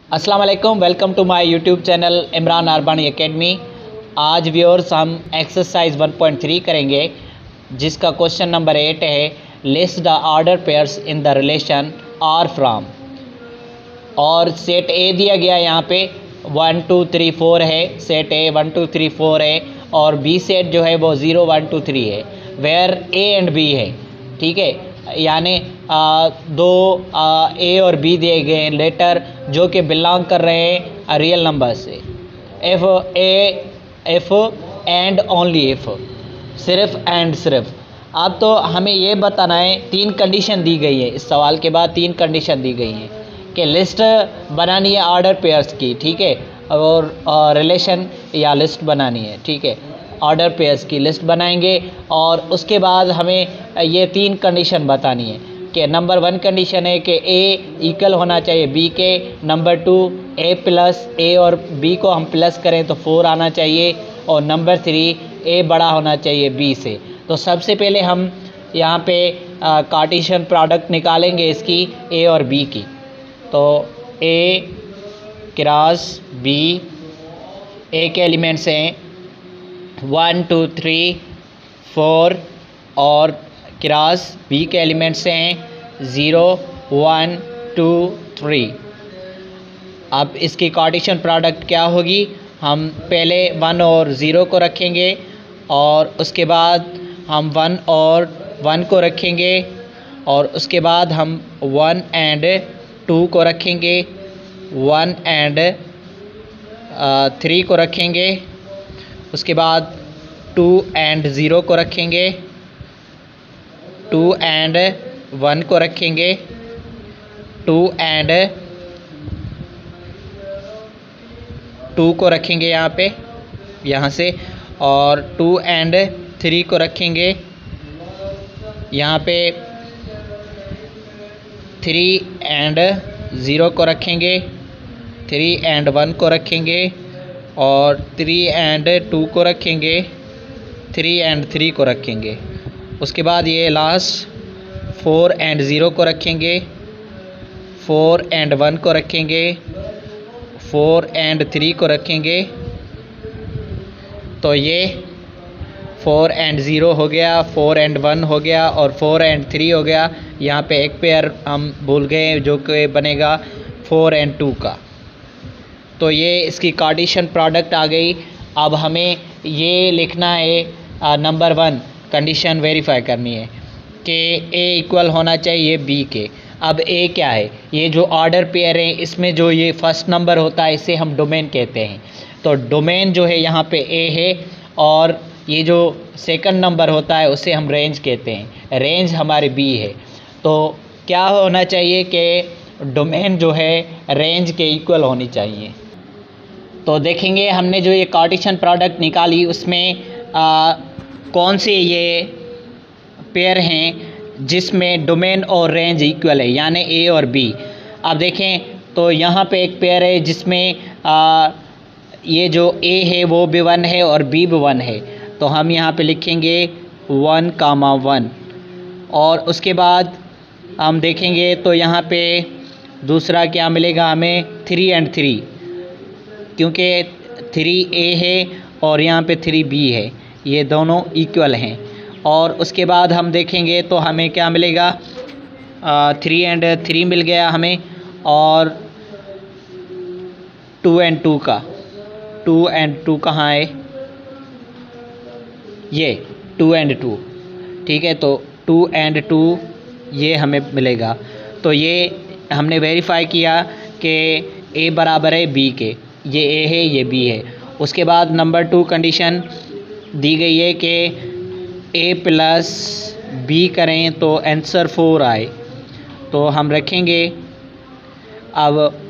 अस्सलाम वालेकुम, welcome to my YouTube channel Imran Arbani Academy. आज व्यूअर्स हम एक्सरसाइज 1.3 करेंगे जिसका क्वेश्चन नंबर 8 है, list the order pairs in the relation R from. और सेट ए दिया गया यहाँ पे 1 2 3 4 है, सेट ए 1 2 3 4 है और बी सेट जो है वो 0 1 2 3 है, वेयर ए एंड बी है। ठीक है, यानी दो ए और बी दिए गए हैं लेटर जो कि बिलोंग कर रहे हैं रियल नंबर से। इफ़ एंड ओनली इफ़, सिर्फ एंड सिर्फ। अब तो हमें ये बताना है, तीन कंडीशन दी गई है इस सवाल के बाद, तीन कंडीशन दी गई हैं कि लिस्ट बनानी है ऑर्डर पेयर्स की। ठीक है, और रिलेशन या लिस्ट बनानी है। ठीक है, ऑर्डर पेयर्स की लिस्ट बनाएंगे और उसके बाद हमें ये तीन कंडीशन बतानी है कि नंबर 1 कंडीशन है कि ए इक्वल होना चाहिए बी के, नंबर 2 ए प्लस ए और बी को हम प्लस करें तो 4 आना चाहिए, और नंबर 3 ए बड़ा होना चाहिए बी से। तो सबसे पहले हम यहाँ पे कार्टेशियन प्रोडक्ट निकालेंगे इसकी ए और बी की। तो ए क्रॉस बी, ए के एलिमेंट्स हैं 1 2 3 4 और क्रॉस बी के एलिमेंट्स हैं 0 1 2 3। अब इसकी कार्टेशियन प्रोडक्ट क्या होगी? हम पहले 1 और 0 को रखेंगे और उसके बाद हम 1 और 1 को रखेंगे और उसके बाद हम 1 एंड 2 को रखेंगे, 1 एंड 3 को रखेंगे, उसके बाद 2 एंड 0 को रखेंगे, 2 एंड 1 को रखेंगे, 2 एंड 2 को रखेंगे यहाँ से, और 2 एंड 3 को रखेंगे यहाँ पे, 3 एंड 0 को रखेंगे, 3 एंड 1 को रखेंगे और 3 एंड 2 को रखेंगे, 3 एंड 3 को रखेंगे। उसके बाद ये लास्ट 4 एंड 0 को रखेंगे, 4 एंड 1 को रखेंगे, 4 एंड 3 को रखेंगे। तो ये 4 एंड 0 हो गया, 4 एंड 1 हो गया और 4 एंड 3 हो गया। यहाँ पे एक पेयर हम भूल गए जो कि बनेगा 4 एंड 2 का। तो ये इसकी कार्टेशियन प्रोडक्ट आ गई। अब हमें ये लिखना है नंबर 1 कंडीशन वेरीफाई करनी है कि ए इक्वल होना चाहिए बी के। अब ए क्या है? ये जो ऑर्डर पेयर है इसमें जो ये फर्स्ट नंबर होता है इसे हम डोमेन कहते हैं। तो डोमेन जो है यहाँ पे ए है और ये जो सेकंड नंबर होता है उसे हम रेंज कहते हैं, रेंज हमारी बी है। तो क्या होना चाहिए कि डोमेन जो है रेंज के इक्वल होनी चाहिए। तो देखेंगे हमने जो ये कार्टेशियन प्रोडक्ट निकाली उसमें कौन से ये पेयर हैं जिसमें डोमेन और रेंज इक्वल है, यानी ए और बी। अब देखें तो यहाँ पे एक पेयर है जिसमें ये जो ए है वो भी 1 है और बी भी 1 है। तो हम यहाँ पे लिखेंगे 1, 1 और उसके बाद हम देखेंगे तो यहाँ पे दूसरा क्या मिलेगा हमें 3 एंड 3, क्योंकि 3 ए है और यहाँ पे 3 बी है, ये दोनों इक्वल हैं। और उसके बाद हम देखेंगे तो हमें क्या मिलेगा 3 एंड 3 मिल गया हमें, और 2 एंड 2 का, 2 एंड 2 कहाँ है? ये 2 एंड 2। ठीक है, तो 2 एंड 2 ये हमें मिलेगा। तो ये हमने वेरीफाई किया कि ए बराबर है बी के, ये ए है ये बी है। उसके बाद नंबर 2 कंडीशन दी गई है कि ए प्लस बी करें तो आंसर 4 आए। तो हम रखेंगे, अब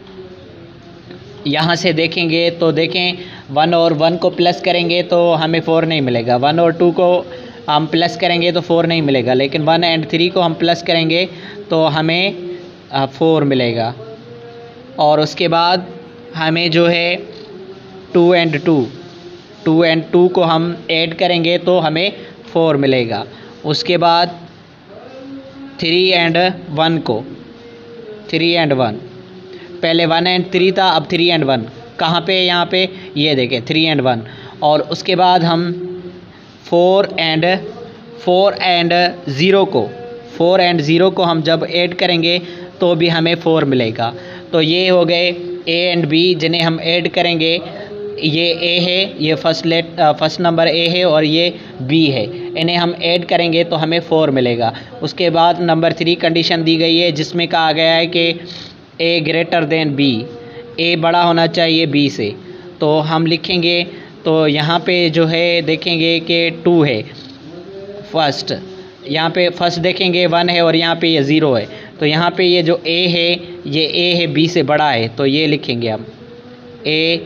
यहाँ से देखेंगे तो देखें 1 और 1 को प्लस करेंगे तो हमें 4 नहीं मिलेगा, 1 और 2 को हम प्लस करेंगे तो 4 नहीं मिलेगा, लेकिन 1 एंड 3 को हम प्लस करेंगे तो हमें 4 मिलेगा। और उसके बाद हमें जो है 2 एंड 2 को हम ऐड करेंगे तो हमें 4 मिलेगा। उसके बाद 3 एंड 1 को, 3 एंड 1 पहले 1 एंड 3 था, अब 3 एंड 1। कहाँ पे? यहाँ पे, ये देखें 3 एंड 1। और उसके बाद हम 4 एंड 0 को हम जब ऐड करेंगे तो भी हमें 4 मिलेगा। तो ये हो गए ए एंड बी जिन्हें हम ऐड करेंगे। ये ए है, ये फर्स्ट नंबर ए है और ये बी है, इन्हें हम ऐड करेंगे तो हमें 4 मिलेगा। उसके बाद नंबर 3 कंडीशन दी गई है जिसमें कहा गया है कि A greater than B, A बड़ा होना चाहिए बी से। तो हम लिखेंगे, तो यहाँ पे जो है देखेंगे कि 2 है फर्स्ट, यहाँ पे फर्स्ट देखेंगे 1 है और यहाँ पे ये 0 है। तो यहाँ पे ये जो ए है, ये ए है बी से बड़ा है, तो ये लिखेंगे हम A,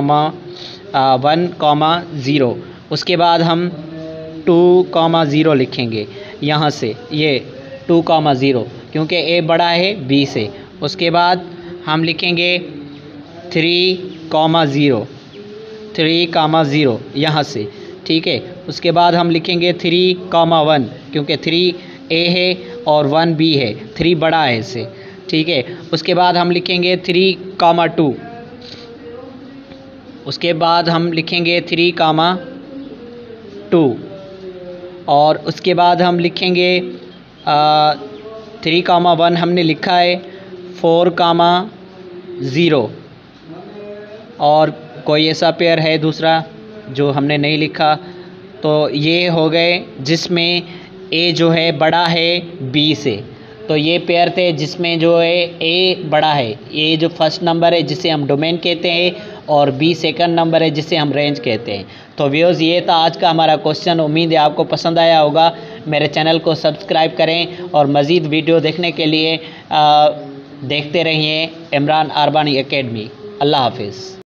1, 0। उसके बाद हम 2, 0 लिखेंगे यहाँ से, ये 2, 0 क्योंकि A बड़ा है B से। उसके बाद हम लिखेंगे 3, 0 यहाँ से, ठीक है। उसके बाद हम लिखेंगे 3, 1 क्योंकि 3 A है और 1 B है, 3 बड़ा है इससे, ठीक है। उसके बाद हम लिखेंगे 3, 2। उसके बाद हम लिखेंगे 3, 2 और उसके बाद हम लिखेंगे 3, 1 हमने लिखा है, 4, 0 और कोई ऐसा पेयर है दूसरा जो हमने नहीं लिखा। तो ये हो गए जिसमें ए जो है बड़ा है बी से। तो ये पेयर थे जिसमें जो है ए बड़ा है, ए जो फर्स्ट नंबर है जिसे हम डोमेन कहते हैं और बी सेकंड नंबर है जिसे हम रेंज कहते हैं। तो व्यूअर्स, ये था आज का हमारा क्वेश्चन। उम्मीद है आपको पसंद आया होगा। मेरे चैनल को सब्सक्राइब करें और मज़ीद वीडियो देखने के लिए देखते रहिए इमरान अरबानी एकेडमी। अल्लाह हाफिज़।